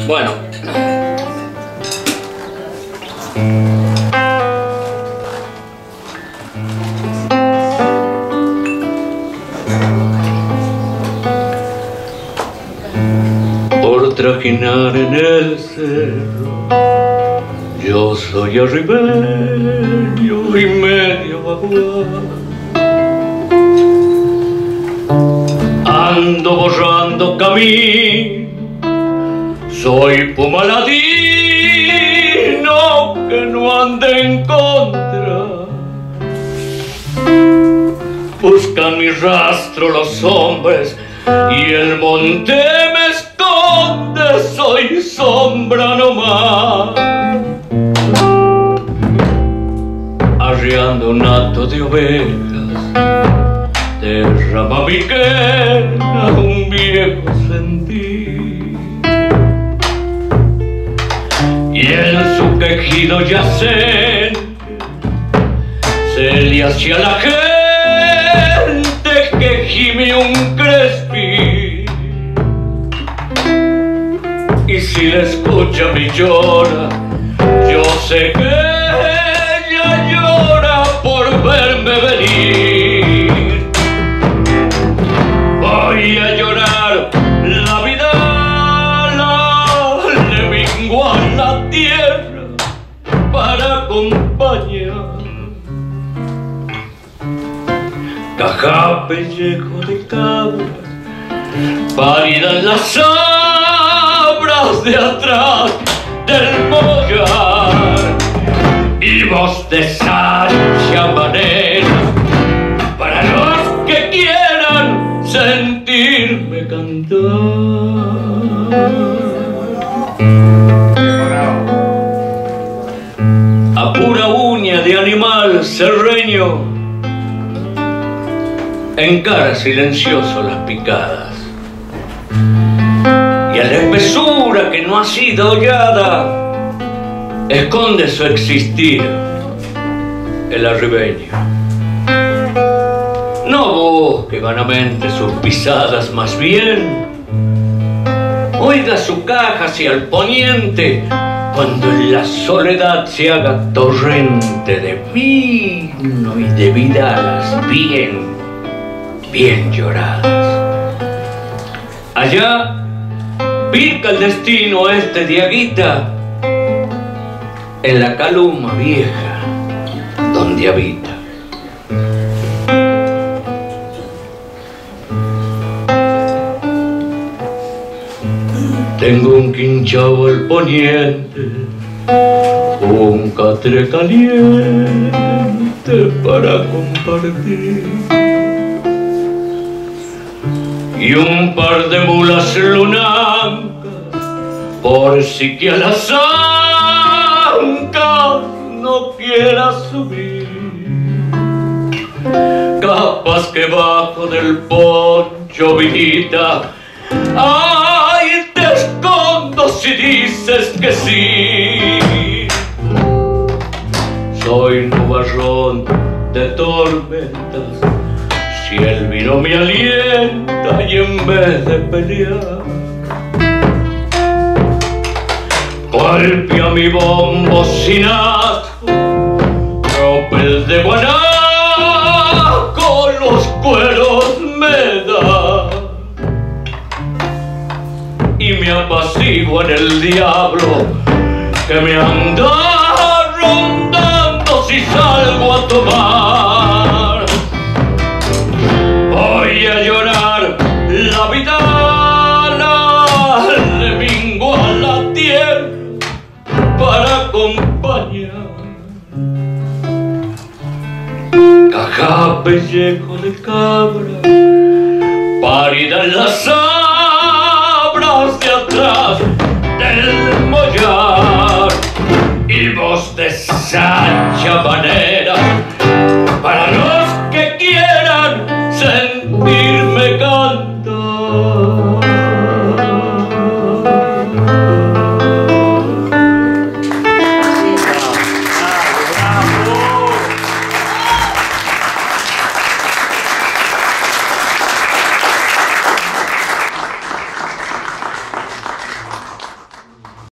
Bueno. Por trajinar en el cerro, yo soy arribeño y medio bagual. Ando borrando camino, soy puma ladino que no anda en contra. Buscan mi rastro los hombres y el monte me esconde, soy sombra nomás. Arriando un hato de ovejas, derrama mi quena un viejo sentir, y en su quejido yacente se le hacia la gente que gime un crespí. Y si la escucha mi llora, yo sé que ella llora por verme venir. Voy a llorar la vida, le vengo a la tierra para acompañar. Caja, pellejo de cabras, parida en las sabras de atrás del mollar, y voz de Sancha manera para los que quieran sentirme cantar. A pura uña de animal serreño encara silencioso las picadas, y a la espesura que no ha sido hollada esconde su existir el arribeño. No busque vanamente sus pisadas, más bien oiga su caja hacia el poniente cuando en la soledad se haga torrente de vino y de vidalas bien lloradas. Allá pica el destino este diaguita en la caluma vieja donde habita. Tengo un quinchao al poniente, un catre caliente para compartir, y un par de mulas lunancas por si que a las ancas no quiera subir. Capaz que bajo del poncho, vidita, ay, te escondo si dices que sí. Soy nubarrón de tormentas, si el vino me alienta y en vez de pelear golpea mi bombo sin asco, tropel de guanaco los cueros me da, y me apacigua en el diablo que me anda rondando si salgo a tomar. Voy a llorar la vidala, le vengo a la tierra para acompañar. Caja, pellejo de cabra, parida en las sabras de atrás del mollar, y voz de Sancha manera